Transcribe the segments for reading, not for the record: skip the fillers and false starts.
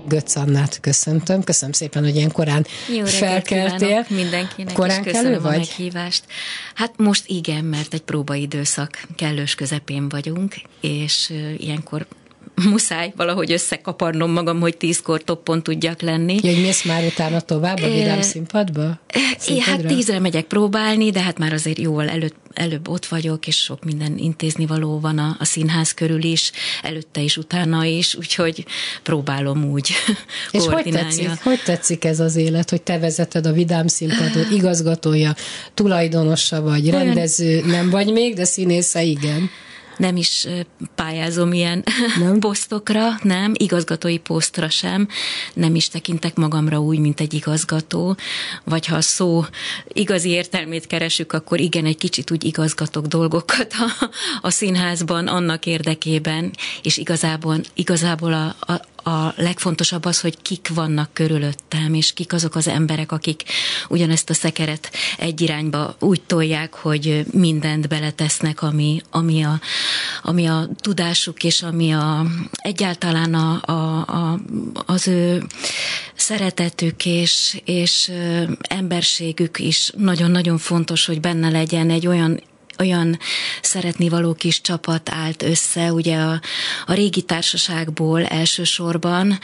Götz Annát köszöntöm. Köszönöm szépen, hogy ilyen korán felkeltél. Mindenkinek, korán és köszönöm vagy? A meghívást. Hát most igen, mert egy próbaidőszak kellős közepén vagyunk, és ilyenkor muszáj valahogy összekaparnom magam, hogy 10-kor toppon tudjak lenni. Hogy mész már utána tovább a Vidám Színpadba? Hát 10-re megyek próbálni, de hát már azért jóval előbb ott vagyok, és sok minden intéznivaló van a színház körül is, előtte is, utána is, úgyhogy próbálom úgy és koordinálni. És hogy tetszik ez az élet, hogy te vezeted a Vidám Színpadot, igazgatója, tulajdonosa vagy, rendező, nem vagy még, de színésze igen. Nem is pályázom ilyen posztokra, nem, igazgatói posztra sem, nem is tekintek magamra úgy, mint egy igazgató, vagy ha a szó igazi értelmét keresünk, akkor igen, egy kicsit úgy igazgatok dolgokat a színházban annak érdekében, és igazából a legfontosabb az, hogy kik vannak körülöttem, és kik azok az emberek, akik ugyanezt a szekeret egy irányba úgy tolják, hogy mindent beletesznek, ami a tudásuk, és ami egyáltalán az ő szeretetük és emberségük is nagyon-nagyon fontos, hogy benne legyen egy olyan szeretnivaló kis csapat állt össze, ugye a régi társaságból elsősorban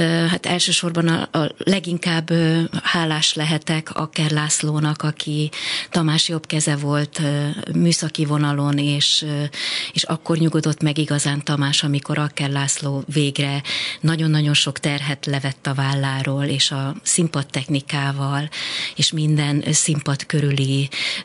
a leginkább hálás lehetek Akker Lászlónak, aki Tamás jobb keze volt műszaki vonalon, és akkor nyugodott meg igazán Tamás, amikor Akker László végre nagyon-nagyon sok terhet levett a válláról, és a színpadtechnikával, és minden színpad körüli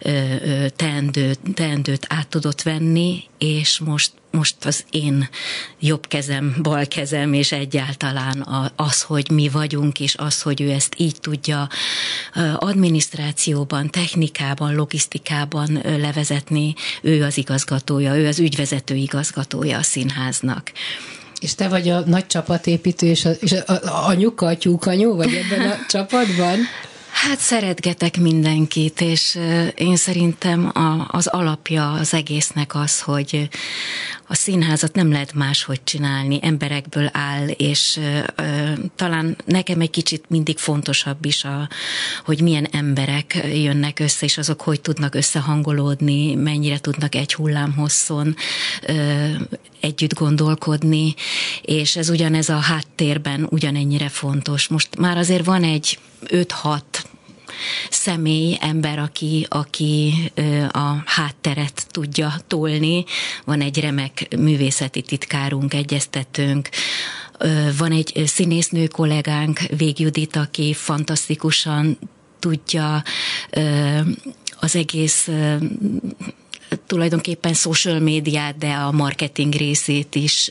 teendőt át tudott venni, és most az én jobb kezem, bal kezem, és egyáltalán az, hogy mi vagyunk, és az, hogy ő ezt így tudja adminisztrációban, technikában, logisztikában levezetni, ő az igazgatója, ő az ügyvezető igazgatója a színháznak. És te vagy a nagy csapatépítő, és a anyuka, a tyúkanyó vagy ebben a csapatban? Hát szeretgetek mindenkit, és én szerintem az alapja az egésznek az, hogy a színházat nem lehet máshogy csinálni, emberekből áll, és talán nekem egy kicsit mindig fontosabb is, hogy milyen emberek jönnek össze, és azok hogy tudnak összehangolódni, mennyire tudnak egy hullámhosszon együtt gondolkodni, és ez ugyanez a háttérben ugyanennyire fontos. Most már azért van egy 5-6 személy, ember, aki a hátteret tudja tolni. Van egy remek művészeti titkárunk, egyeztetőnk, van egy színésznő kollégánk, Vég Judit, aki fantasztikusan tudja az egész tulajdonképpen social médiát, de a marketing részét is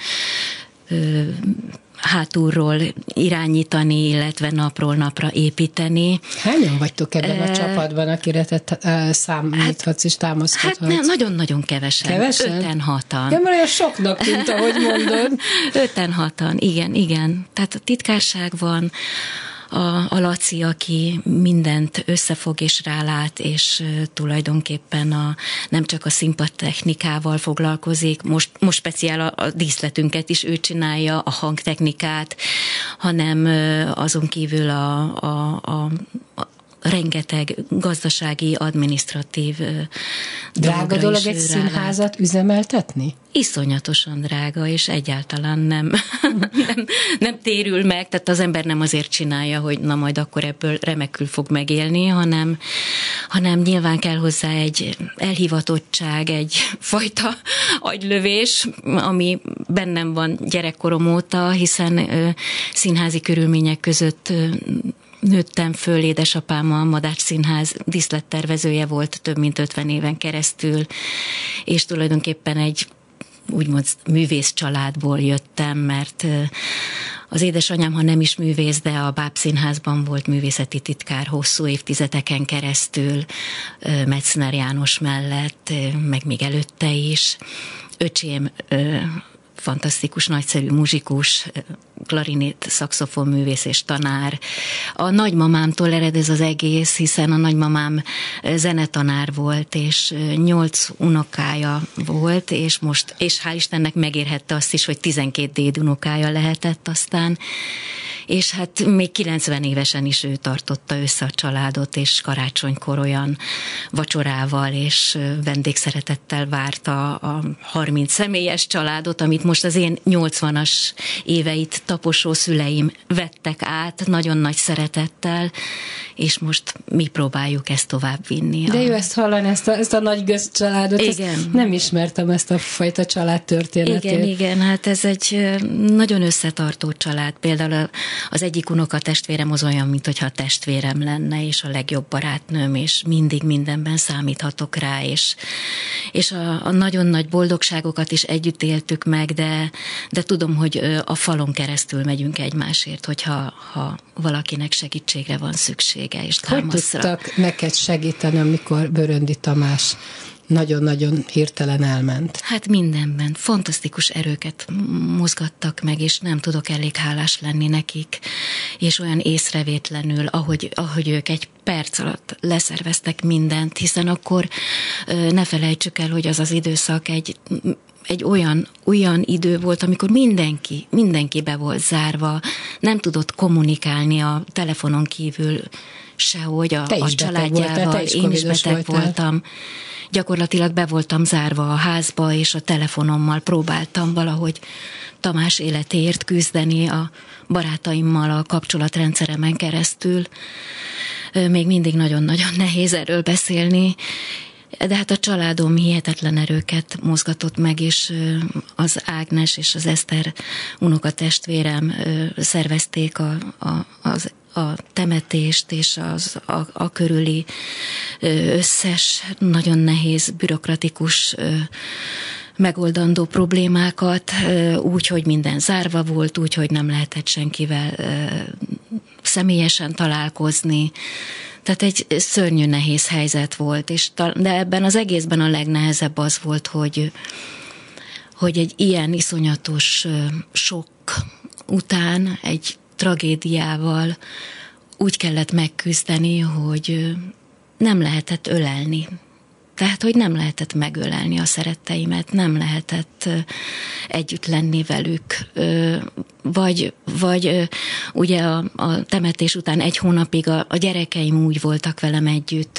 hátulról irányítani, illetve napról napra építeni. Hányan vagytok ebben a csapatban, akire te számíthatsz és támaszkodhatsz? Hát nagyon-nagyon kevesen. Kevesen? 5-6-an. De már olyan soknak tűnt, ahogy mondod. 5-6-an, igen. Tehát a titkárság van, a Laci, aki mindent összefog és rálát, és tulajdonképpen nem csak a színpadtechnikával foglalkozik, most speciál a díszletünket is ő csinálja, a hangtechnikát, hanem azon kívül a rengeteg gazdasági, adminisztratív drága dolog egy színházat üzemeltetni? Iszonyatosan drága, és egyáltalán nem térül meg, tehát az ember nem azért csinálja, hogy na majd akkor ebből remekül fog megélni, hanem nyilván kell hozzá egy elhivatottság, egy fajta agylövés, ami bennem van gyerekkorom óta, hiszen színházi körülmények között nőttem föl, édesapám a Madách Színház díszlettervezője volt több mint 50 éven keresztül, és tulajdonképpen egy úgymond művész családból jöttem, mert az édesanyám, ha nem is művész, de a Bábszínházban volt művészeti titkár hosszú évtizedeken keresztül, Metzner János mellett, meg még előtte is. Öcsém fantasztikus, nagyszerű muzsikus, klarinét, szaxofonművész és tanár. A nagymamámtól ered ez az egész, hiszen a nagymamám zenetanár volt, és 8 unokája volt, és hál' Istennek megérhette azt is, hogy 12 dédunokája lehetett aztán, és hát még 90 évesen is ő tartotta össze a családot, és karácsonykor olyan vacsorával és vendégszeretettel várta a 30 személyes családot, amit most az én 80-as éveit taposó szüleim vettek át nagyon nagy szeretettel, és most mi próbáljuk ezt továbbvinni. De jó ezt hallani, ezt a nagy gőzcsaládot. Igen. Nem ismertem ezt a fajta családtörténetét. Igen, hát ez egy nagyon összetartó család. Például az egyik unokatestvérem az olyan, mintha testvérem lenne, és a legjobb barátnőm, és mindig mindenben számíthatok rá, és a nagyon nagy boldogságokat is együtt éltük meg, de tudom, hogy a falon keresztül megyünk egymásért, hogyha valakinek segítségre van szüksége, és támaszra. Hogy tudtak neked segíteni, amikor Bőröndi Tamás nagyon-nagyon hirtelen elment? Hát mindenben. Fantasztikus erőket mozgattak meg, és nem tudok elég hálás lenni nekik, és olyan észrevétlenül, ahogy ők egy perc alatt leszerveztek mindent, hiszen akkor ne felejtsük el, hogy az az időszak egy olyan idő volt, amikor mindenki be volt zárva, nem tudott kommunikálni a telefonon kívül sehogy a családjával. Én is beteg voltam. Gyakorlatilag be voltam zárva a házba, és a telefonommal próbáltam valahogy Tamás életéért küzdeni a barátaimmal a kapcsolatrendszeremen keresztül. Még mindig nagyon-nagyon nehéz erről beszélni, de hát a családom hihetetlen erőket mozgatott meg, és az Ágnes és az Eszter unokatestvérem szervezték a temetést, és a körüli összes nagyon nehéz, bürokratikus megoldandó problémákat, úgy, hogy minden zárva volt, úgy, hogy nem lehetett senkivel személyesen találkozni. Tehát egy szörnyű nehéz helyzet volt, de ebben az egészben a legnehezebb az volt, hogy egy ilyen iszonyatos sok után, egy tragédiával úgy kellett megküzdeni, hogy nem lehetett ölelni. Tehát, hogy nem lehetett megölelni a szeretteimet, nem lehetett együtt lenni velük. Vagy ugye a temetés után 1 hónapig a gyerekeim úgy voltak velem együtt,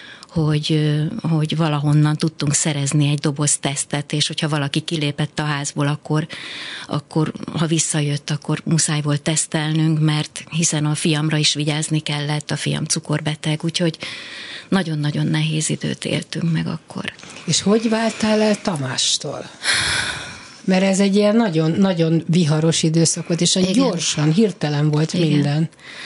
hogy valahonnan tudtunk szerezni egy doboz tesztet, és hogyha valaki kilépett a házból, akkor ha visszajött, akkor muszáj volt tesztelnünk, mert hiszen a fiamra is vigyázni kellett, a fiam cukorbeteg, úgyhogy nagyon-nagyon nehéz időt éltünk meg akkor. És hogy váltál el Tamástól? Mert ez egy ilyen nagyon, nagyon viharos időszak volt, és gyorsan, hirtelen volt minden.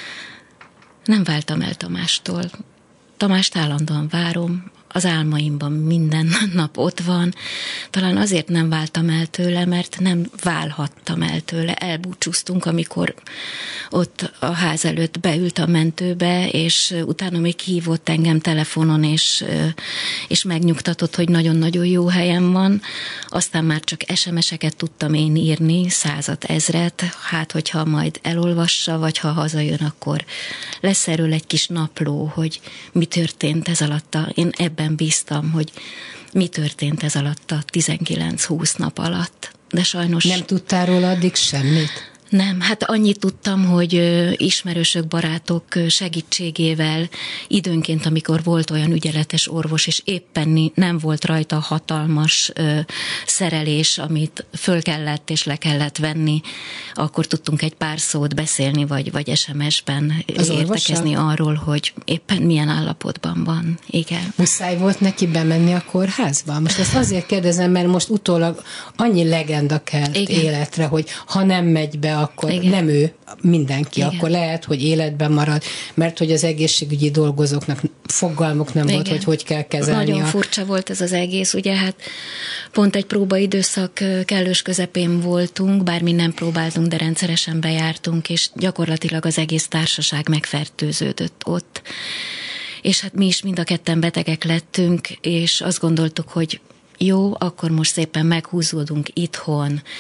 Nem váltam el Tamástól. Tamást állandóan várom, az álmaimban minden nap ott van. Talán azért nem váltam el tőle, mert nem válhattam el tőle. Elbúcsúztunk, amikor ott a ház előtt beült a mentőbe, és utána még hívott engem telefonon, és megnyugtatott, hogy nagyon-nagyon jó helyen van. Aztán már csak SMS-eket tudtam én írni, 100 000, hát hogyha majd elolvassa, vagy ha hazajön, akkor lesz erről egy kis napló, hogy mi történt ez alatt. Én ebben bíztam, hogy mi történt ez alatt a 19-20 nap alatt. De sajnos... Nem tudtál róla addig semmit? Nem, hát annyit tudtam, hogy ismerősök, barátok segítségével időnként, amikor volt olyan ügyeletes orvos, és éppen nem volt rajta hatalmas szerelés, amit föl kellett és le kellett venni, akkor tudtunk egy pár szót beszélni, vagy SMS-ben értekezni arról, hogy éppen milyen állapotban van. Igen. Muszáj volt neki bemenni a kórházba? Most ezt azért kérdezem, mert most utólag annyi legenda kelt életre, hogy ha nem megy be, akkor nem ő, mindenki, akkor lehet, hogy életben marad, mert hogy az egészségügyi dolgozóknak fogalmuk nem volt, hogy kell kezelni. Nagyon furcsa volt ez az egész, ugye hát pont egy próbaidőszak kellős közepén voltunk, bár mi nem próbáltunk, de rendszeresen bejártunk, és gyakorlatilag az egész társaság megfertőződött ott. És hát mi is mind a ketten betegek lettünk, és azt gondoltuk, hogy jó, akkor most szépen meghúzódunk itthon,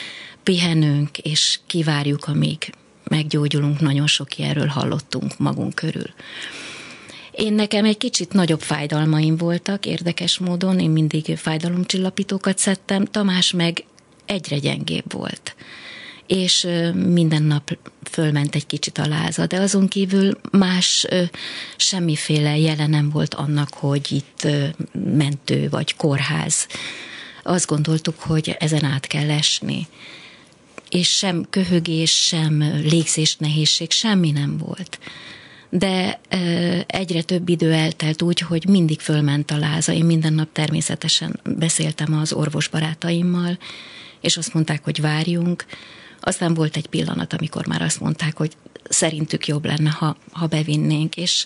pihenünk, és kivárjuk, amíg meggyógyulunk. Nagyon sok ilyenről hallottunk magunk körül. Nekem egy kicsit nagyobb fájdalmaim voltak, érdekes módon, én mindig fájdalomcsillapítókat szedtem, Tamás meg egyre gyengébb volt. És minden nap fölment egy kicsit a láza, de azon kívül más semmiféle jele nem volt annak, hogy itt mentő vagy kórház. Azt gondoltuk, hogy ezen át kell esni. És sem köhögés, sem légzés nehézség, semmi nem volt. De egyre több idő eltelt úgy, hogy mindig fölment a láza. Én minden nap természetesen beszéltem az orvosbarátaimmal, és azt mondták, hogy várjunk. Aztán volt egy pillanat, amikor már azt mondták, hogy szerintük jobb lenne, ha bevinnénk, és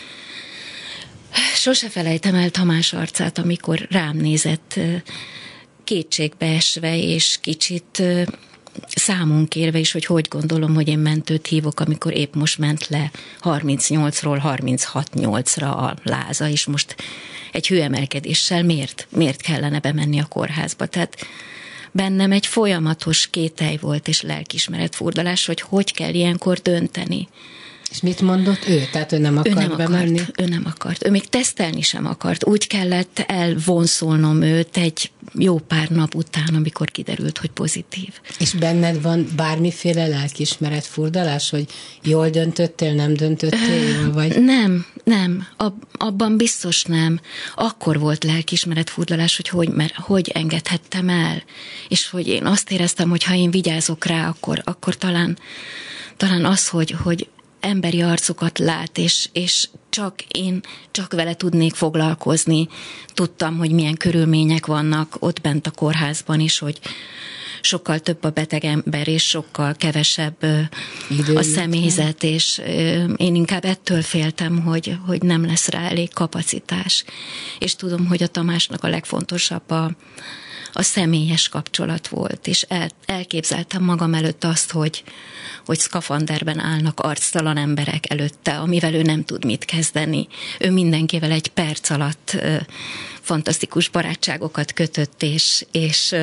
sose felejtem el Tamás arcát, amikor rám nézett kétségbeesve, és kicsit számunk érve is, hogy gondolom, hogy én mentőt hívok, amikor épp most ment le 38-ról 36-8-ra a láza, és most egy hőemelkedéssel miért kellene bemenni a kórházba. Tehát bennem egy folyamatos kételj volt, és lelkiismeretfurdalás, hogy kell ilyenkor dönteni. És mit mondott ő? Tehát ő nem akart bemenni? Ő nem akart. Ő még tesztelni sem akart. Úgy kellett elvonszolnom őt egy jó pár nap után, amikor kiderült, hogy pozitív. És benned van bármiféle lelkiismeretfurdalás, hogy jól döntöttél, nem döntöttél jól, vagy? Nem. Abban biztos nem. Akkor volt lelkiismeretfurdalás, hogy engedhettem el. És hogy én azt éreztem, hogy ha én vigyázok rá, akkor talán az, hogy emberi arcokat lát, és csak vele tudnék foglalkozni. Tudtam, hogy milyen körülmények vannak ott bent a kórházban is, hogy sokkal több a beteg ember, és sokkal kevesebb a személyzet, és én inkább ettől féltem, hogy nem lesz rá elég kapacitás. És tudom, hogy a Tamásnak a legfontosabb a személyes kapcsolat volt, és elképzeltem magam előtt azt, hogy szkafanderben állnak arctalan emberek előtte, amivel ő nem tud mit kezdeni. Ő mindenkivel egy perc alatt fantasztikus barátságokat kötött, és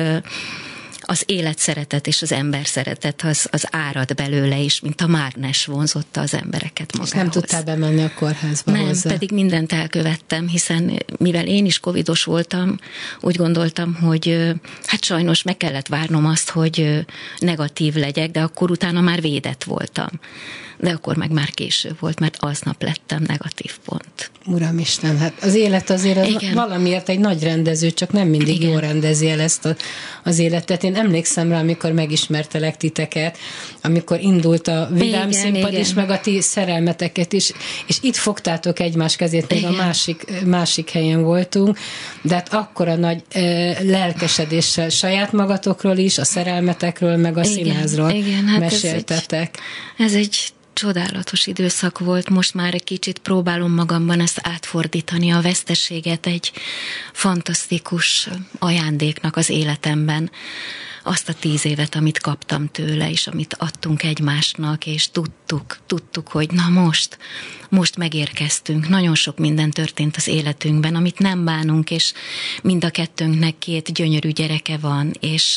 az életszeretet és az emberszeretet az árad belőle is, mint a mágnes vonzotta az embereket magához. És nem tudtál bemenni a kórházba hozzá? Nem, pedig mindent elkövettem, hiszen mivel én is covidos voltam, úgy gondoltam, hogy hát sajnos meg kellett várnom azt, hogy negatív legyek, de akkor utána már védett voltam. De akkor meg már késő volt, mert aznap lettem negatív pont. Uramisten, hát az élet azért valamiért egy nagy rendező, csak nem mindig jól rendezi el ezt az életet. Én emlékszem rá, amikor megismertelek titeket, amikor indult a Vidám Színpad is, meg a ti szerelmeteket is, és itt fogtátok egymás kezét, még a másik helyen voltunk, de hát akkora nagy lelkesedéssel saját magatokról is, a szerelmetekről, meg a színházról hát meséltetek. Ez egy csodálatos időszak volt, most már egy kicsit próbálom magamban ezt átfordítani, a veszteséget egy fantasztikus ajándéknak az életemben. Azt a 10 évet, amit kaptam tőle, és amit adtunk egymásnak, és tudtuk, hogy na most megérkeztünk. Nagyon sok minden történt az életünkben, amit nem bánunk, és mind a kettőnknek 2 gyönyörű gyereke van,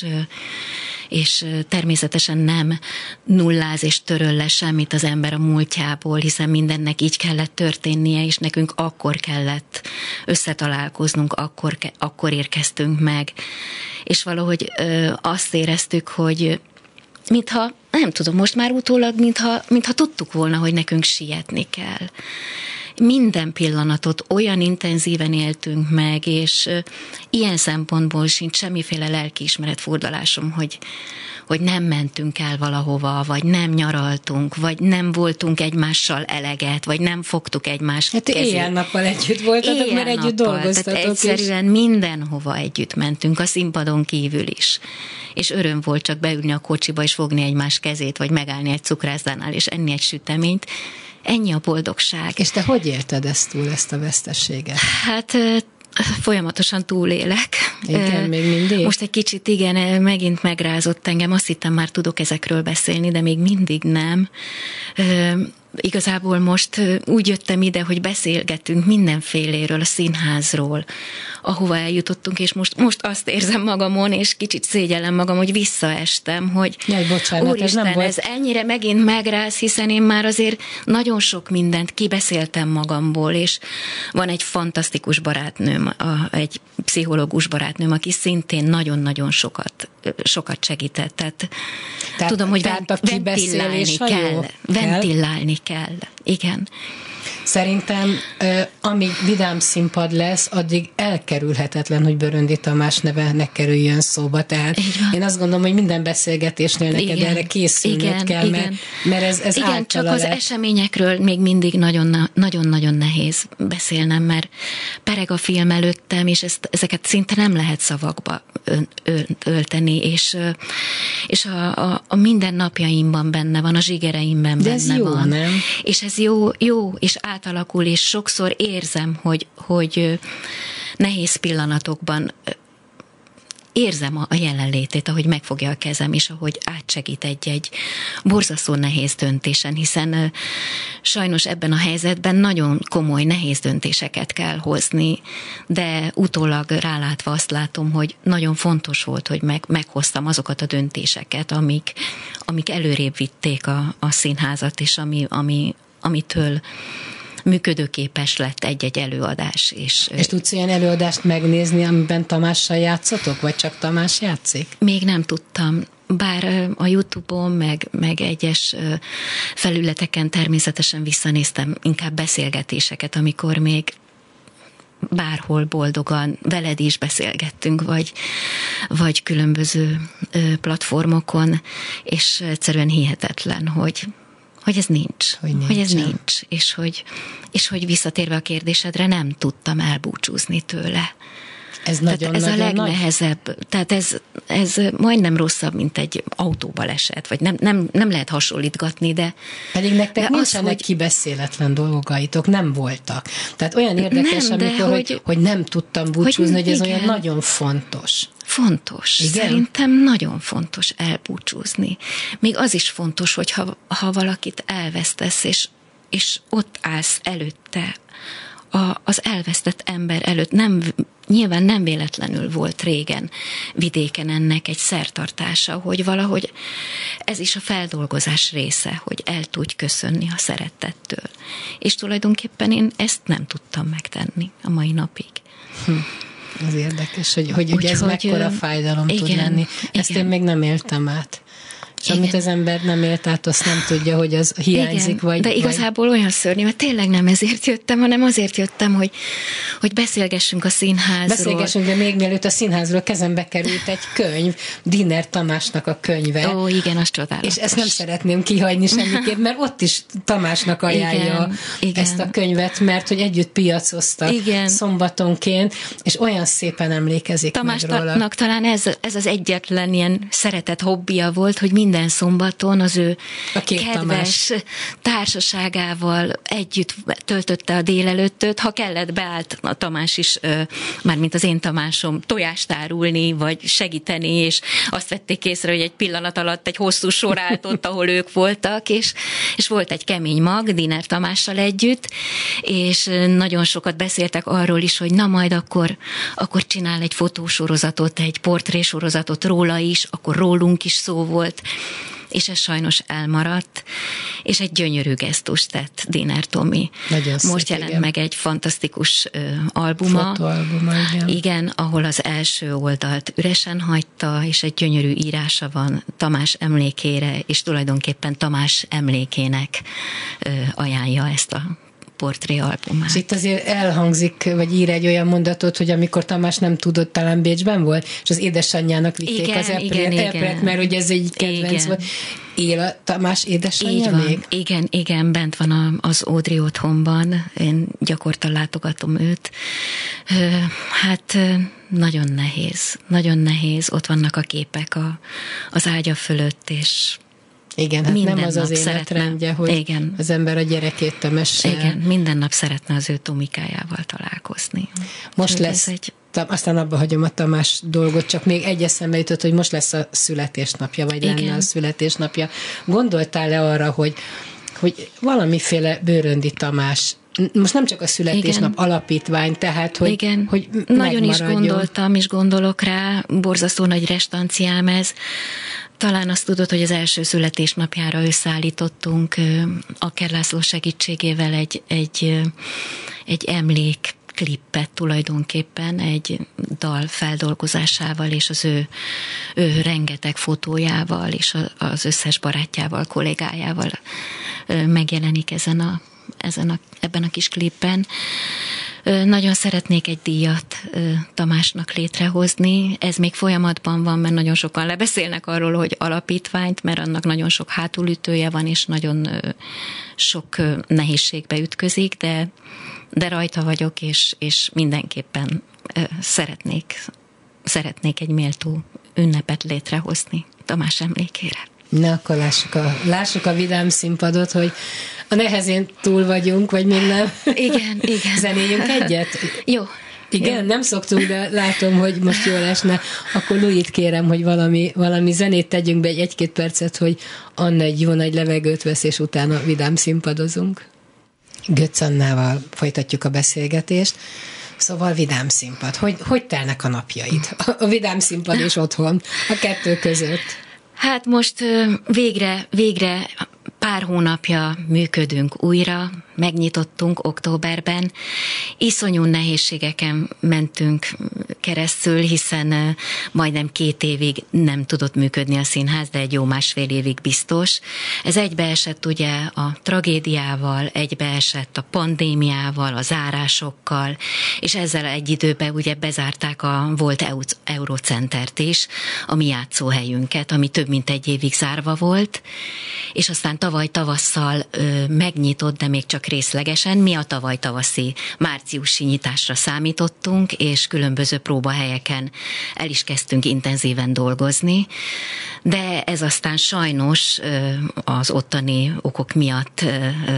és természetesen nem nulláz és töröl le semmit az ember a múltjából, hiszen mindennek így kellett történnie, és nekünk akkor kellett összetalálkoznunk, akkor érkeztünk meg. És valahogy azt éreztük, hogy mintha, nem tudom, most már utólag, mintha tudtuk volna, hogy nekünk sietni kell. Minden pillanatot olyan intenzíven éltünk meg, és ilyen szempontból sincs semmiféle lelkiismeretfurdalásom, hogy nem mentünk el valahova, vagy nem nyaraltunk, vagy nem voltunk egymással eleget, vagy nem fogtuk egymást kezét. Hát éjjel-nappal együtt voltatok, mert együtt dolgoztatok. Tehát egyszerűen mindenhova együtt mentünk, a színpadon kívül is. És öröm volt csak beülni a kocsiba, és fogni egymás kezét, vagy megállni egy cukrászdánál, és enni egy süteményt. Ennyi a boldogság. És te hogy élted ezt a vesztességet? Hát folyamatosan túlélek. Igen, még mindig? Most egy kicsit megint megrázott engem. Azt hittem, már tudok ezekről beszélni, de még mindig nem. igazából most úgy jöttem ide, hogy beszélgetünk mindenféléről, a színházról, ahova eljutottunk, és most azt érzem magamon, és kicsit szégyellem magam, hogy visszaestem, hogy jaj, bocsánat, úristen, ez nem ez ennyire megint megráz, hiszen én már azért nagyon sok mindent kibeszéltem magamból, és van egy fantasztikus barátnőm, egy pszichológus barátnőm, aki szintén nagyon-nagyon sokat segített. Tehát tudom, hogy ventilálni kell. Igen. Szerintem, amíg vidám színpad lesz, addig elkerülhetetlen, hogy Böröndi Tamás neve ne kerüljön szóba. Tehát én azt gondolom, hogy minden beszélgetésnél neked erre készülnöd kell, mert ez igen, csak az eseményekről még mindig nagyon-nagyon nehéz beszélnem, mert pereg a film előttem, és ezeket szinte nem lehet szavakba ölteni, és a mindennapjaimban benne van, a zsigereimben benne ez jó, van. Nem? És ez jó, és átalakul, és sokszor érzem, hogy nehéz pillanatokban érzem a jelenlétét, ahogy megfogja a kezem, és ahogy átsegít egy borzasztó nehéz döntésen, hiszen sajnos ebben a helyzetben nagyon komoly, nehéz döntéseket kell hozni, de utólag rálátva azt látom, hogy nagyon fontos volt, hogy meghoztam azokat a döntéseket, amik előrébb vitték a színházat, és amitől működőképes lett egy-egy előadás. És tudsz ilyen előadást megnézni, amiben Tamással játszotok, vagy csak Tamás játszik? Még nem tudtam. Bár a YouTube-on, meg egyes felületeken természetesen visszanéztem inkább beszélgetéseket, amikor még bárhol boldogan veled is beszélgettünk, vagy különböző platformokon, és egyszerűen hihetetlen, hogy ez nincs. Hogy ez nincs. És hogy visszatérve a kérdésedre, nem tudtam elbúcsúzni tőle. Ez nagyon, ez nagyon a legnehezebb. Tehát ez majdnem rosszabb, mint egy autóbaleset, vagy nem lehet hasonlítgatni, de... Pedig nektek nincsenek kibeszéletlen dolgaitok, nem voltak. Tehát olyan érdekes, nem, amikor, hogy nem tudtam búcsúzni, hogy ez olyan nagyon fontos. Fontos. Igen? Szerintem nagyon fontos elbúcsúzni. Még az is fontos, hogy ha valakit elvesztesz, és ott állsz előtte, az elvesztett ember előtt, nyilván nem véletlenül volt régen vidéken ennek egy szertartása, hogy valahogy ez is a feldolgozás része, hogy el tudj köszönni a szerettettől. És tulajdonképpen én ezt nem tudtam megtenni a mai napig. Az érdekes, hogy ez mekkora fájdalom tud lenni. Ezt én még nem éltem át. És amit az ember nem élt át, azt nem tudja, hogy az hiányzik, vagy... De igazából olyan szörnyű, mert tényleg nem ezért jöttem, hanem azért jöttem, hogy beszélgessünk a színházról. Beszélgessünk, de még mielőtt a színházról kezembe került egy könyv, Diner Tamásnak a könyve. Ó, igen, az csodálatos. És ezt nem szeretném kihagyni semmiképp, mert ott is Tamásnak ajánlja ezt a könyvet, mert hogy együtt piacoztak szombatonként, és olyan szépen emlékezik meg róla. Tamásnak talán ez az egyetlen ilyen szeretett hobbija volt, hogy minden szombaton az ő kedves Tamás társaságával együtt töltötte a délelőttöt, ha kellett, beállt a Tamás is, mármint az én Tamásom, tojást árulni, vagy segíteni, és azt vették észre, hogy egy pillanat alatt egy hosszú sor állt ott, ahol ők voltak, és volt egy kemény mag, Diner Tamással együtt, és nagyon sokat beszéltek arról is, hogy na majd akkor csinál egy fotósorozatot, egy portrésorozatot róla is, akkor rólunk is szó volt, és ez sajnos elmaradt, és egy gyönyörű gesztust tett Diner Tomi. Most jelent meg egy fantasztikus albuma. Fotóalbuma, igen. Igen, ahol az első oldalt üresen hagyta, és egy gyönyörű írása van Tamás emlékére, és tulajdonképpen Tamás emlékének ajánlja ezt a portréalbumát. És itt azért elhangzik, vagy ír egy olyan mondatot, hogy amikor Tamás nem tudott, talán Bécsben volt, és az édesanyjának vitték az epret, mert ugye ez egy kedvenc volt. Él a Tamás édesanyja még? Igen, bent van az Ódri otthonban, én gyakorta látogatom őt. Hát nagyon nehéz, ott vannak a képek az ágya fölött, és igen, hát nem az életrendje, hogy az ember a gyerekét temesse. Igen, minden nap szeretne az ő Tomikájával találkozni. Most lesz, aztán abba hagyom a Tamás dolgot, csak még egy eszembe jutott, hogy most lesz a születésnapja, vagy lenne a születésnapja. Gondoltál-e arra, hogy hogy valamiféle Bőröndi Tamás, most nem csak a születésnap alapítvány, tehát, hogy nagyon is gondoltam, és gondolok rá, borzasztó nagy restanciám ez. Talán azt tudod, hogy az első születésnapjára összeállítottunk Akker László segítségével egy emlékklippet tulajdonképpen, egy dal feldolgozásával, és az ő rengeteg fotójával, és az összes barátjával, kollégájával megjelenik ebben a kis klipben. Nagyon szeretnék egy díjat Tamásnak létrehozni. Ez még folyamatban van, mert nagyon sokan lebeszélnek arról, hogy alapítványt, mert annak nagyon sok hátulütője van, és nagyon sok nehézségbe ütközik, de rajta vagyok, és mindenképpen szeretnék egy méltó ünnepet létrehozni Tamás emlékére. Na, akkor lássuk a vidám színpadot, hogy a nehezén túl vagyunk, vagy még nem. Igen. Zenéljünk egyet? Jó. Igen, jó. Nem szoktunk, de látom, hogy most jól esne. Akkor Louis-t kérem, hogy valami zenét tegyünk be egy-két percet, hogy Anna egy jó nagy levegőt vesz, és utána vidám színpadozunk. Götz Annával folytatjuk a beszélgetést. Szóval vidám színpad. Hogy telnek a napjaid? A vidám színpad és otthon, a kettő között. Hát most végre pár hónapja működünk újra, megnyitottunk októberben. Iszonyú nehézségeken mentünk keresztül, hiszen majdnem 2 évig nem tudott működni a színház, de egy jó 1,5 évig biztos. Ez egybeesett ugye a tragédiával, egybeesett a pandémiával, a zárásokkal, és ezzel egy időben ugye bezárták a volt Eurocentert is, a mi játszóhelyünket, ami több mint 1 évig zárva volt, és aztán tavaly tavasszal megnyitott, de még csak részlegesen. Mi a tavaly tavaszi márciusi nyitásra számítottunk, és különböző próbahelyeken el is kezdtünk intenzíven dolgozni, de ez aztán sajnos az ottani okok miatt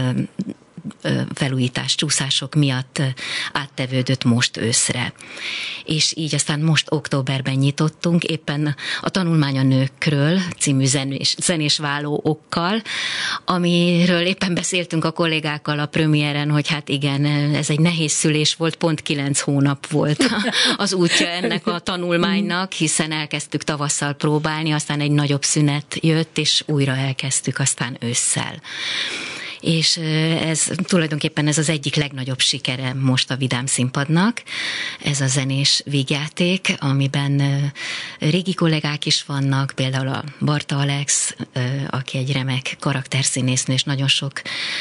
felújítás, csúszások miatt áttevődött most őszre. És így aztán most októberben nyitottunk, éppen a Tanulmány a nőkről című zenés válóokkal, amiről éppen beszéltünk a kollégákkal a premiéren, hogy hát igen, ez egy nehéz szülés volt, pont 9 hónap volt az útja ennek a tanulmánynak, hiszen elkezdtük tavasszal próbálni, aztán egy nagyobb szünet jött, és újra elkezdtük aztán ősszel. És tulajdonképpen ez az egyik legnagyobb sikere most a Vidám Színpadnak, ez a zenés vígjáték, amiben régi kollégák is vannak, például a Barta Alex, aki egy remek karakterszínésznő, és nagyon sok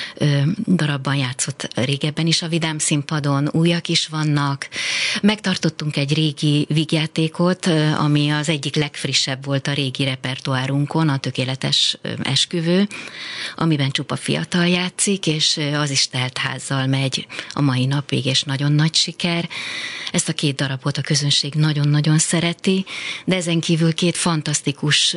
darabban játszott régebben is a Vidám Színpadon, újak is vannak. Megtartottunk egy régi vígjátékot, ami az egyik legfrissebb volt a régi repertoárunkon, a Tökéletes esküvő, amiben csupa fiatal játszik, és az is teltházzal megy a mai napig, és nagyon nagy siker. Ezt a 2 darabot a közönség nagyon-nagyon szereti, de ezen kívül 2 fantasztikus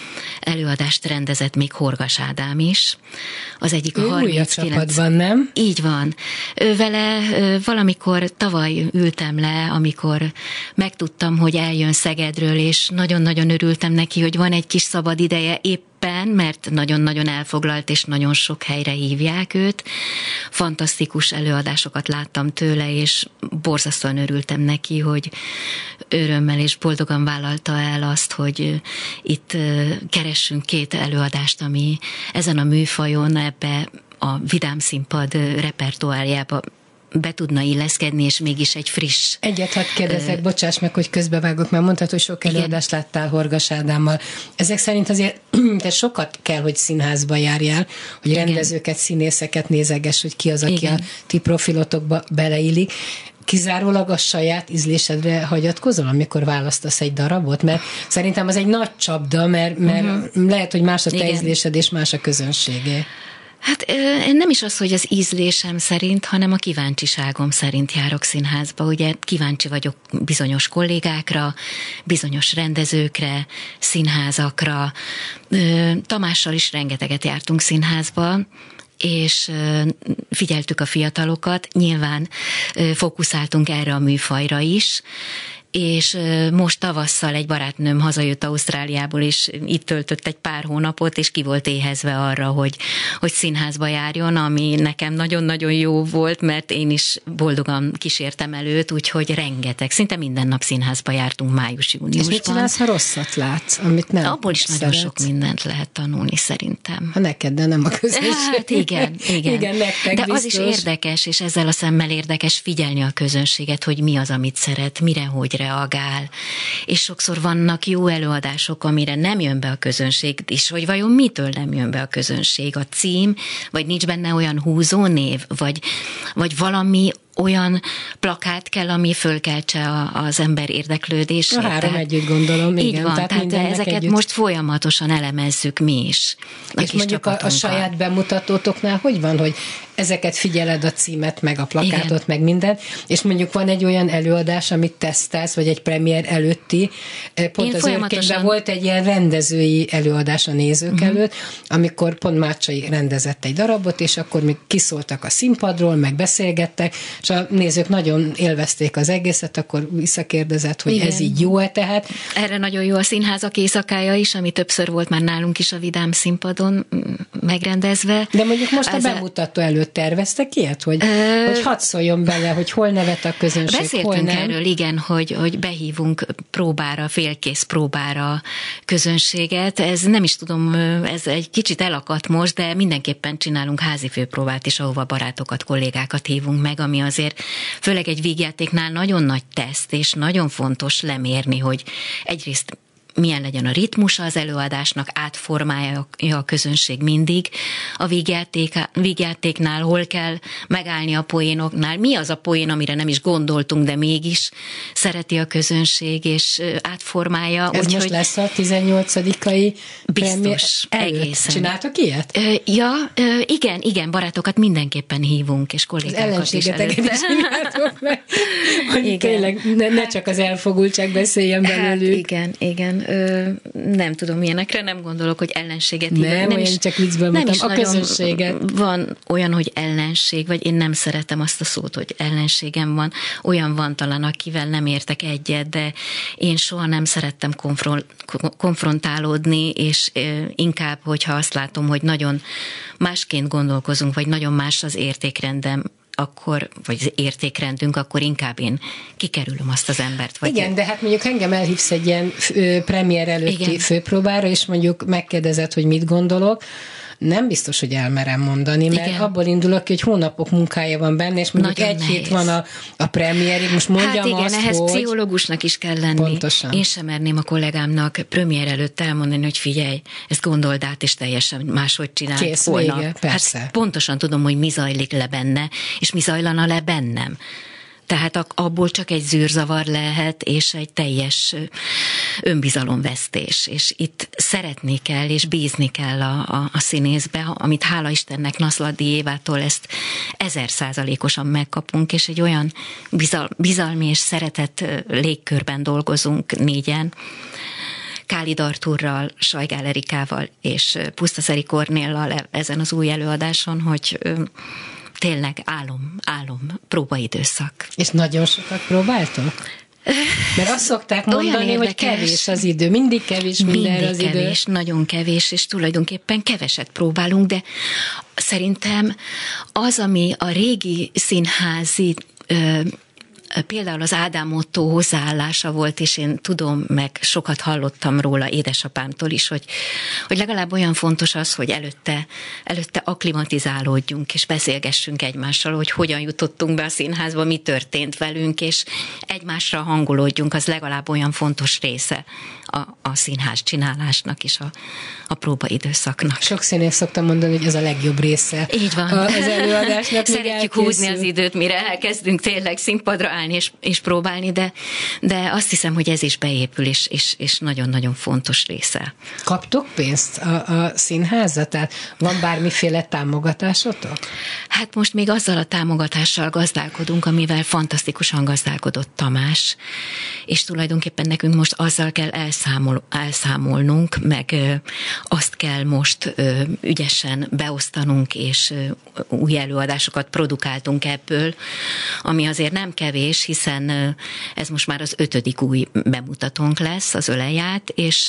előadást rendezett még Horgas Ádám is. Az egyik a 39... van, nem? Így van. Vele valamikor tavaly ültem le, amikor megtudtam, hogy eljön Szegedről, és nagyon-nagyon örültem neki, hogy van egy kis szabad ideje éppen, mert nagyon-nagyon elfoglalt, és nagyon sok helyre hívják őt. Fantasztikus előadásokat láttam tőle, és borzasztóan örültem neki, hogy örömmel és boldogan vállalta el azt, hogy itt keressünk 2 előadást, ami ezen a műfajon, ebbe a Vidám Színpad repertoárjába be tudna illeszkedni, és mégis egy friss... Egyet hadd kérdezek, bocsáss meg, hogy közbevágok, mert mondtad, hogy sok előadást láttál Horgas Ádámmal. Ezek szerint azért te sokat kell, hogy színházba járjál, hogy igen, rendezőket, színészeket nézeges, hogy ki az, aki igen, a ti profilotokba beleillik. Kizárólag a saját ízlésedre hagyatkozol, amikor választasz egy darabot? Mert szerintem az egy nagy csapda, mert lehet, hogy más a te ízlésed, és más a közönségé. Hát nem is az, hogy az ízlésem szerint, hanem a kíváncsiságom szerint járok színházba. Ugye kíváncsi vagyok bizonyos kollégákra, bizonyos rendezőkre, színházakra. Tamással is rengeteget jártunk színházba, és figyeltük a fiatalokat, nyilván fókuszáltunk erre a műfajra is, és most tavasszal egy barátnőm hazajött Ausztráliából, és itt töltött egy pár hónapot, és ki volt éhezve arra, hogy színházba járjon, ami nekem nagyon-nagyon jó volt, mert én is boldogan kísértem előtt, úgyhogy rengeteg, szinte minden nap színházba jártunk május-júniusban. És mit csinálsz, ha rosszat látsz, amit nem abból is szeretsz? nagyon sok mindent lehet tanulni, szerintem. Ha neked, de nem a közönség. Hát igen. Igen, nektek de biztos. Az is érdekes, és ezzel a szemmel érdekes figyelni a közönséget, hogy mi az, amit szeret, mire, hogy reagál. És sokszor vannak jó előadások, amire nem jön be a közönség, és hogy vajon mitől nem jön be a közönség? A cím, vagy nincs benne olyan húzónév, vagy valami olyan plakát kell, ami fölkeltse az ember érdeklődését. A három együtt gondolom, igen. Így van, tehát ezeket együtt. Most folyamatosan elemezzük mi is. És mondjuk a saját bemutatótoknál hogy van, hogy ezeket figyeled, a címet, meg a plakátot, igen, meg mindent, és mondjuk van egy olyan előadás, amit tesztelsz, vagy egy premier előtti, pont az Őrkényben volt egy ilyen rendezői előadás a nézők előtt, amikor pont Mácsai rendezett egy darabot, és akkor még kiszóltak a színpadról, meg beszélgettek, és a nézők nagyon élvezték az egészet, akkor visszakérdezett, hogy igen, ez így jó-e tehát. Erre nagyon jó a Színházak éjszakája is, ami többször volt már nálunk is a Vidám színpadon megrendezve. De mondjuk most a bemutató előtt terveztek ilyet, hogy hadd szóljon bele, hogy hol nevet a közönség, beszéltünk hol nem. Erről, igen, hogy behívunk próbára, félkész próbára közönséget. Ez nem is tudom, ez egy kicsit elakadt most, de mindenképpen csinálunk házi főpróbát is, ahova barátokat, kollégákat hívunk meg, ami azért főleg egy vígjátéknál nagyon nagy teszt, és nagyon fontos lemérni, hogy egyrészt milyen legyen a ritmusa az előadásnak, átformálja a közönség mindig a vígjátéknál, hol kell megállni a poénoknál, mi az a poén, amire nem is gondoltunk, de mégis szereti a közönség, és átformálja. Ez most lesz a 18-ai biztos, egészen. Csináltok ilyet? Igen, barátokat mindenképpen hívunk, és kollégákat is előtte. Csináltok meg, hogy tényleg ne csak az elfogultság beszéljen belőlük. Hát igen. Nem tudom, ilyenekre nem gondolok, hogy ellenséget nem is, csak viccből mondtam, a közönséget. Van olyan, hogy ellenség, vagy én nem szeretem azt a szót, hogy ellenségem van. Olyan van talán, akivel nem értek egyet, de én soha nem szerettem konfrontálódni, és inkább, hogyha azt látom, hogy nagyon másként gondolkozunk, vagy nagyon más az értékrendem, akkor, vagy az értékrendünk, akkor inkább én kikerülöm azt az embert. Vagy igen, de hát mondjuk engem elhívsz egy ilyen premier előtti igen, főpróbára, és mondjuk megkérdezed, hogy mit gondolok, nem biztos, hogy elmerem mondani, mert igen, abból indulok ki, hogy hónapok munkája van benne, és mondjuk nagyon egy nehéz. Hét van a premiérig, most mondjam hát igen, azt, ehhez hogy... pszichológusnak is kell lenni. Pontosan. Én sem merném a kollégámnak premier előtt elmondani, hogy figyelj, ezt gondold át, és teljesen máshogy csináld. Kész, vége, persze. Hát pontosan tudom, hogy mi zajlik le benne, és mi zajlana le bennem. Tehát abból csak egy zűrzavar lehet, és egy teljes önbizalomvesztés. És itt szeretni kell, és bízni kell a színészbe, amit hála Istennek Naszladi Évától ezt 1000%-osan megkapunk, és egy olyan bizalmi és szeretett légkörben dolgozunk négyen, Kálid Artúrral, Sajgál Erikával és Pusztaszeri Kornéllal ezen az új előadáson, hogy tényleg álom, próbaidőszak. És nagyon sokat próbáltok? Mert azt szokták mondani, hogy kevés az idő, mindig kevés mindenre az idő. Mindig kevés, nagyon kevés, és tulajdonképpen keveset próbálunk, de szerintem az, ami a régi színházi például az Ádám Ottó hozzáállása volt, és én tudom, meg sokat hallottam róla édesapámtól is, hogy legalább olyan fontos az, hogy előtte akklimatizálódjunk, és beszélgessünk egymással, hogy hogyan jutottunk be a színházba, mi történt velünk, és egymásra hangolódjunk, az legalább olyan fontos része a színház csinálásnak és a próbaidőszaknak. Sok színész szoktam mondani, hogy ez a legjobb része. Így van. Az előadásnak. Szeretjük húzni az időt, mire elkezdünk tényleg színpadra állni és próbálni, de azt hiszem, hogy ez is beépül, és nagyon-nagyon fontos része. Kaptok pénzt a színházat? Tehát van bármiféle támogatásotok? Hát most még azzal a támogatással gazdálkodunk, amivel fantasztikusan gazdálkodott Tamás, és tulajdonképpen nekünk most azzal kell elszámolnunk, meg azt kell most ügyesen beosztanunk, és új előadásokat produkáltunk ebből, ami azért nem kevés, lépés, hiszen ez most már az 5. új bemutatónk lesz, az Öleját,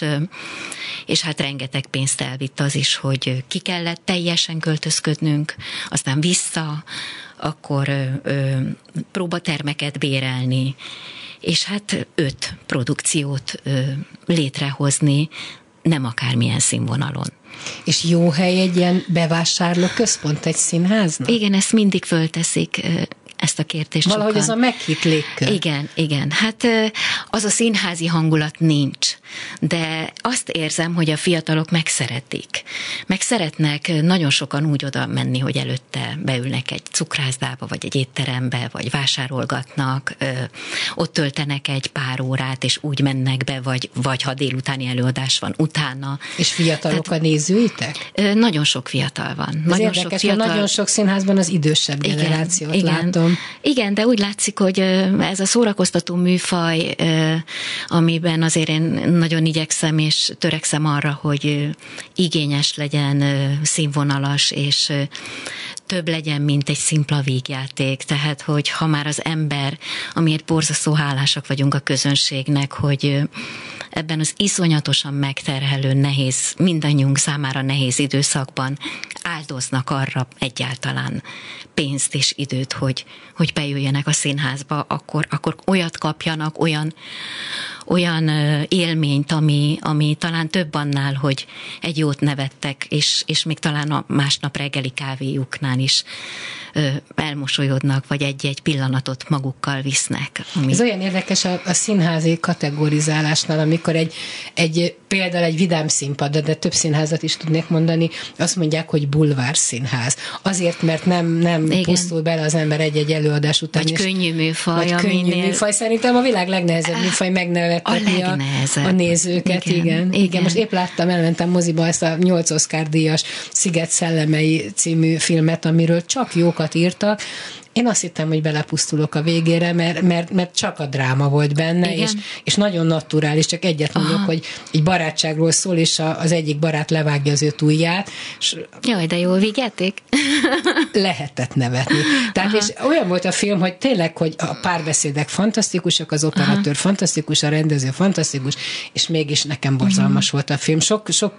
és hát rengeteg pénzt elvitt az is, hogy ki kellett teljesen költözködnünk, aztán vissza, akkor próbatermeket bérelni, és hát 5 produkciót létrehozni, nem akármilyen színvonalon. És jó hely egy ilyen bevásárló központ egy színháznak? Igen, ezt mindig fölteszik, ezt a kérdést valahogy sokan. Ez a meghitt légkör. Igen. Hát az a színházi hangulat nincs, de azt érzem, hogy a fiatalok megszeretik. Meg szeretnek nagyon sokan úgy oda menni, hogy előtte beülnek egy cukrászdába, vagy egy étterembe, vagy vásárolgatnak, ott töltenek egy pár órát, és úgy mennek be, vagy ha délutáni előadás van utána. És fiatalok a nézőitek? Nagyon sok fiatal van. Ez nagyon érdekes, sok fiatal... nagyon sok színházban az idősebb generációt látom. Igen, de úgy látszik, hogy ez a szórakoztató műfaj, amiben azért én nagyon igyekszem és törekszem arra, hogy igényes legyen, színvonalas, és több legyen, mint egy szimpla vígjáték. Tehát, hogy ha már az ember, amiért borzasztó hálásak vagyunk a közönségnek, hogy ebben az iszonyatosan megterhelő, nehéz, mindannyiunk számára nehéz időszakban áldoznak arra egyáltalán pénzt és időt, hogy bejöjjenek a színházba, akkor olyat kapjanak, olyan élményt, ami talán több annál, hogy egy jót nevettek, és még talán a másnap reggeli kávéjuknál is elmosolyodnak, vagy egy-egy pillanatot magukkal visznek. Ez olyan érdekes a színházi kategorizálásnál, amikor például egy vidám színpad, de több színházat is tudnék mondani, azt mondják, hogy bulvár színház. Azért, mert nem pusztul bele az ember egy-egy előadás után. Vagy könnyű műfaj. Vagy könnyű műfaj. Szerintem a világ legnehezebb műfaj megnevettetni a nézőket. Igen. Most épp elmentem moziba ezt a 8 Oscar-díjas Sziget szellemei című filmet, amiről csak jókat írtak. Én azt hittem, hogy belepusztulok a végére, mert csak a dráma volt benne, és nagyon naturális, csak egyet mondok, hogy egy barátságról szól, és az egyik barát levágja az őt ujját. Jaj, de jól vigyelték. Lehetett nevetni. Tehát és olyan volt a film, hogy tényleg, hogy a párbeszédek fantasztikusak, az operatőr fantasztikus, a rendező fantasztikus, és mégis nekem borzalmas volt a film. Sok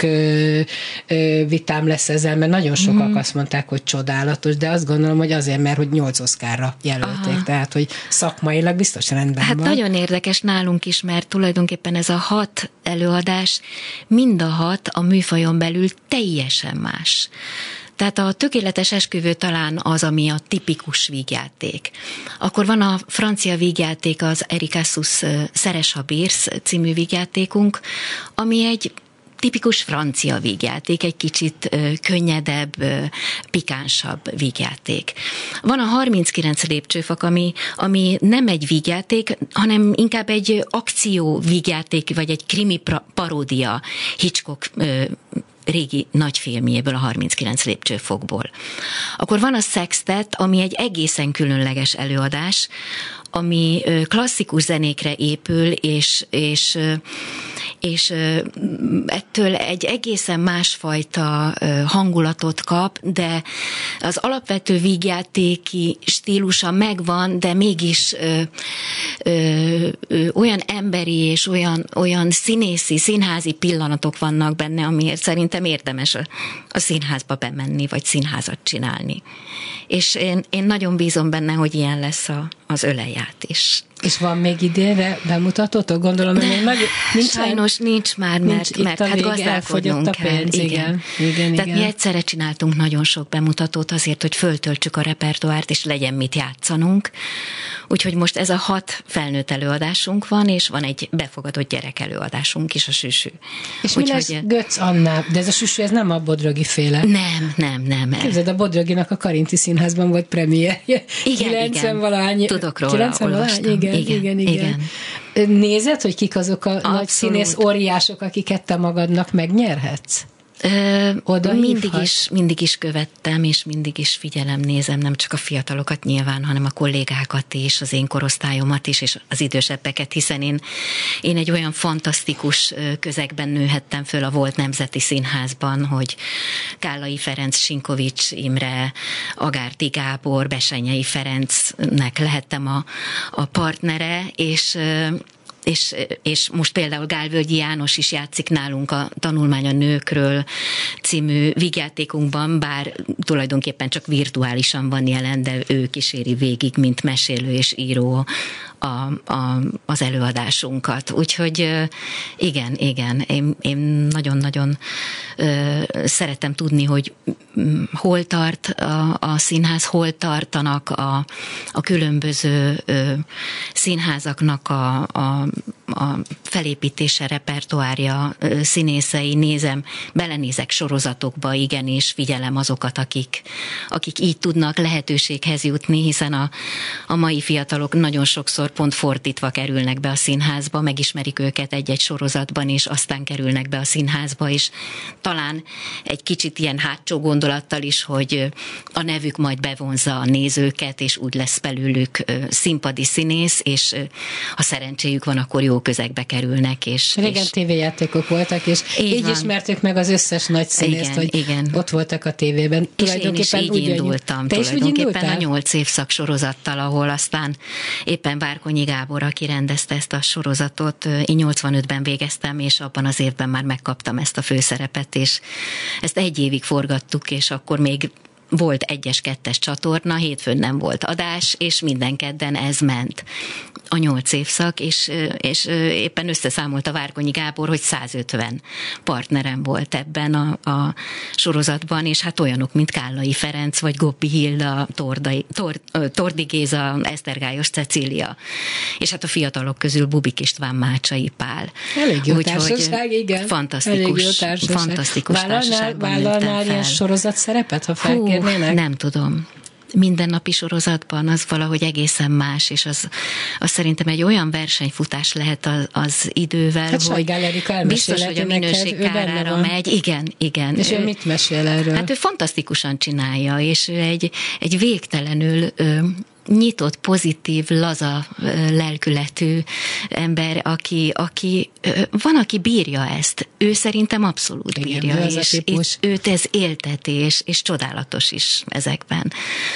vitám lesz ezzel, mert nagyon sokak azt mondták, hogy csodálatos, de azt gondolom, hogy azért, mert hogy 8 Oscarra jelölték, tehát, hogy szakmailag biztos rendben van. Nagyon érdekes nálunk is, mert tulajdonképpen ez a 6 előadás, mind a 6 a műfajon belül teljesen más. Tehát a Tökéletes esküvő talán az, ami a tipikus vígjáték. Akkor van a francia vígjáték, az Eric Assus Szeres, ha bírsz című vígjátékunk, ami egy tipikus francia vígjáték, egy kicsit könnyedebb, pikánsabb vígjáték. Van a 39 lépcsőfok, ami nem egy vígjáték, hanem inkább egy akció vígjáték, vagy egy krimi paródia Hitchcock régi nagyfilmjéből, a 39 lépcsőfokból. Akkor van a Sextet, ami egy egészen különleges előadás, ami klasszikus zenékre épül, és ettől egy egészen másfajta hangulatot kap, de az alapvető vígjátéki stílusa megvan, de mégis olyan emberi és olyan színházi pillanatok vannak benne, amiért szerintem érdemes a színházba bemenni, vagy színházat csinálni. És én nagyon bízom benne, hogy ilyen lesz az Öleját is. És van még idénre bemutatótok? Gondolom, hogy nincs. Sajnos nincs már, mert hát gazdálkodnunk kell. Igen. Tehát mi egyszerre csináltunk nagyon sok bemutatót azért, hogy föltöltsük a repertoárt, és legyen mit játszanunk. Úgyhogy most ez a 6 felnőtt előadásunk van, és van egy befogadott gyerek előadásunk is, a Süsű. És mi lesz Götz Anna? De ez a Süsű, ez nem a Bodrogi féle. Nem. Képzeld, a Bodroginak a Karinti Színházban volt premierje. Igen. Tudok róla, olvastam. Igen. Nézed, hogy kik azok a nagy színész óriások, akiket te magadnak megnyerhetsz? Mindig is követtem, és mindig is nézem, nem csak a fiatalokat nyilván, hanem a kollégákat is, az én korosztályomat is, és az idősebbeket, hiszen én egy olyan fantasztikus közegben nőhettem föl a volt Nemzeti Színházban, hogy Kállai Ferenc, Sinkovics Imre, Agárti Gábor, Bessenyei Ferencnek lehettem a partnere, és most például Gálvölgyi János is játszik nálunk a Tanulmány a nőkről című vígjátékunkban, bár tulajdonképpen csak virtuálisan van jelen, de ő kíséri végig, mint mesélő és író az előadásunkat. Úgyhogy igen, én nagyon-nagyon szeretem tudni, hogy hol tart a színház, hol tartanak a különböző színházaknak a felépítése, repertoárja, színészei, belenézek sorozatokba, igenis, figyelem azokat, akik így tudnak lehetőséghez jutni, hiszen a mai fiatalok nagyon sokszor pont fordítva kerülnek be a színházba, megismerik őket egy-egy sorozatban, és aztán kerülnek be a színházba, és talán egy kicsit ilyen hátsó gondolattal is, hogy a nevük majd bevonza a nézőket, és úgy lesz belőlük színpadi színész, és ha szerencséjük van, akkor jó közegbe kerülnek. Régen tévéjátékok voltak, és így ismertük meg az összes nagy színészt, hogy ott voltak a tévében. És én is így indultam. Tulajdonképpen a 8 évszak sorozattal, ahol aztán éppen Várkonyi Gábor, aki rendezte ezt a sorozatot, én 85-ben végeztem, és abban az évben már megkaptam ezt a főszerepet, és ezt 1 évig forgattuk, és akkor még volt 1-es, 2-es csatorna, hétfőn nem volt adás, és minden kedden ez ment a 8 évszak, és éppen összeszámolt a Várkonyi Gábor, hogy 150 partnerem volt ebben a sorozatban, és hát olyanok, mint Kállai Ferenc, vagy Gobbi Hilda, Tordi Géza, Esztergályos Cecília, és hát a fiatalok közül Bubik István, Mácsai Pál. Elég jó társaság, igen. Fantasztikus társaságban Vállalnál ilyen sorozat szerepet, ha felkérnének? Nem tudom. Mindennapi sorozatban az valahogy egészen más, és az szerintem egy olyan versenyfutás lehet az idővel, hát hogy biztos, hogy a minőség kárára megy. Igen. És ő mit mesél erről? Hát ő fantasztikusan csinálja, és ő egy végtelenül nyitott, pozitív, laza lelkületű ember, aki van, aki bírja ezt. Ő szerintem abszolút bírja, és őt ez élteti, és csodálatos is ezekben.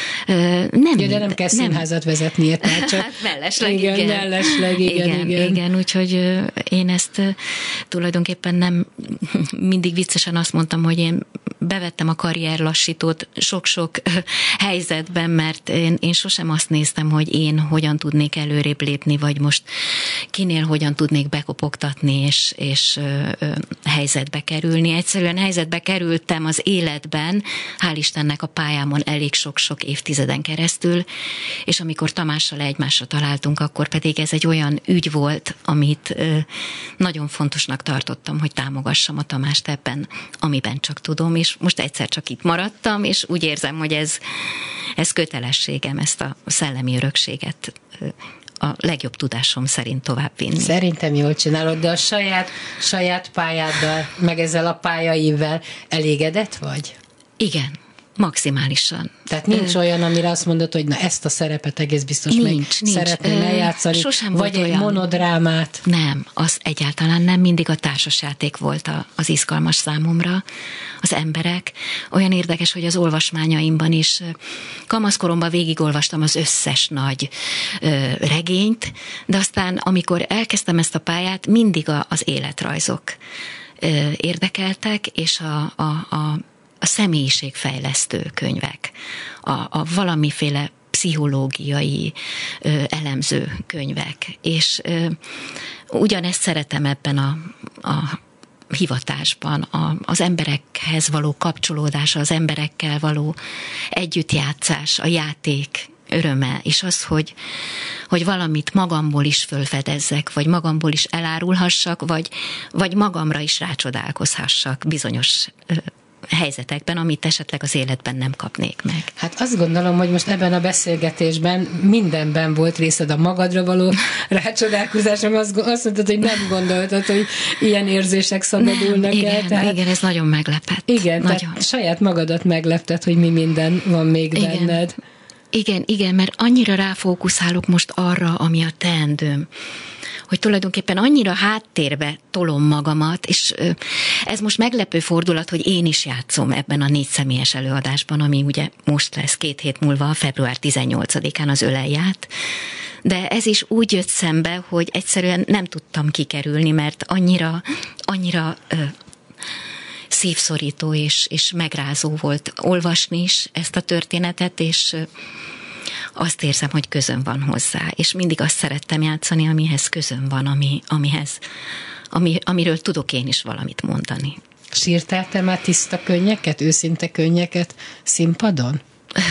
De nem kell színházat vezetni, érted? Csak... Hát mellesleg, igen. Úgyhogy én ezt tulajdonképpen nem mindig viccesen azt mondtam, hogy én bevettem a karrierlassítót sok-sok helyzetben, mert én sosem azt néztem, hogy én hogyan tudnék előrébb lépni, vagy most kinél hogyan tudnék bekopogtatni, és helyzetbe kerülni. Egyszerűen helyzetbe kerültem az életben, hál' Istennek a pályámon elég sok-sok évtizeden keresztül, és amikor Tamással egymásra találtunk, akkor pedig ez egy olyan ügy volt, amit nagyon fontosnak tartottam, hogy támogassam a Tamást ebben, amiben csak tudom, és most egyszer csak itt maradtam, és úgy érzem, hogy ez kötelességem, ezt a szellemi örökséget a legjobb tudásom szerint továbbvinni. Szerintem jól csinálod, de a saját pályáddal, meg ezzel a pályaívvel elégedett vagy? Igen. Maximálisan. Tehát nincs olyan, amire azt mondod, hogy na ezt a szerepet egész biztos szeretném eljátszani, sosem vagy egy monodrámát. Nem, az egyáltalán nem, mindig a társasjáték volt az izgalmas számomra, az emberek. Olyan érdekes, hogy az olvasmányaimban is kamaszkoromban végigolvastam az összes nagy regényt, de aztán amikor elkezdtem ezt a pályát, mindig az életrajzok érdekeltek, és a személyiségfejlesztő könyvek, a valamiféle pszichológiai elemző könyvek, és ugyanezt szeretem ebben a hivatásban, az emberekhez való kapcsolódás, az emberekkel való együttjátszás, a játék öröme, és az, hogy valamit magamból is fölfedezzek, vagy magamból is elárulhassak, vagy magamra is rácsodálkozhassak bizonyos helyzetekben, amit esetleg az életben nem kapnék meg. Hát azt gondolom, hogy most ebben a beszélgetésben mindenben volt részed, a magadra való rácsodálkozásom. Azt mondtad, hogy nem gondoltad, hogy ilyen érzések szabadulnak el. Tehát, igen, ez nagyon meglepett. Igen, nagyon. Tehát saját magadat meglepted, hogy mi minden van még benned. Igen, mert annyira ráfókuszálok most arra, ami a teendőm, hogy tulajdonképpen annyira háttérbe tolom magamat, és ez most meglepő fordulat, hogy én is játszom ebben a 4 személyes előadásban, ami ugye most lesz 2 hét múlva, február 18-án az Ölelját, de ez is úgy jött szembe, hogy egyszerűen nem tudtam kikerülni, mert annyira szívszorító és megrázó volt olvasni is ezt a történetet, és azt érzem, hogy közöm van hozzá, és mindig azt szerettem játszani, amihez közöm van, amiről tudok én is valamit mondani. Sírtál te már tiszta könnyeket, őszinte könnyeket színpadon?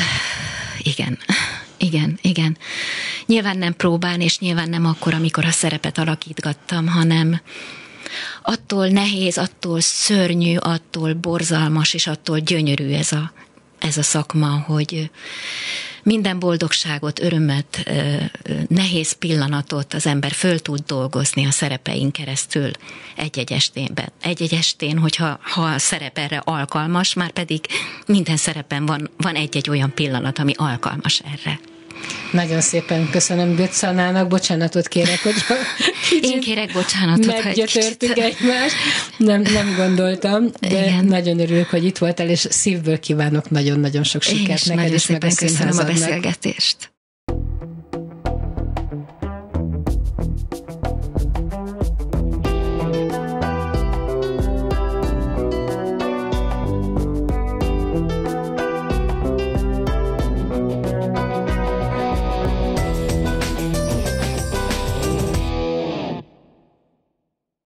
Igen. Nyilván nem próbán, és nyilván nem akkor, amikor a szerepet alakítgattam, hanem attól nehéz, attól szörnyű, attól borzalmas, és attól gyönyörű ez a szakma, hogy minden boldogságot, örömet, nehéz pillanatot az ember föl tud dolgozni a szerepein keresztül egy-egy esténben. Egy-egy estén, hogyha a szerep erre alkalmas, már pedig minden szerepen van egy-egy olyan pillanat, ami alkalmas erre. Nagyon szépen köszönöm Götz Annának, bocsánatot kérek, hogy én kérek bocsánatot, meggyötörtük egymást. Nem gondoltam, de igen. Nagyon örülök, hogy itt voltál, és szívből kívánok nagyon-nagyon sok sikert neked, és meg a színházadnak. Köszönöm a beszélgetést.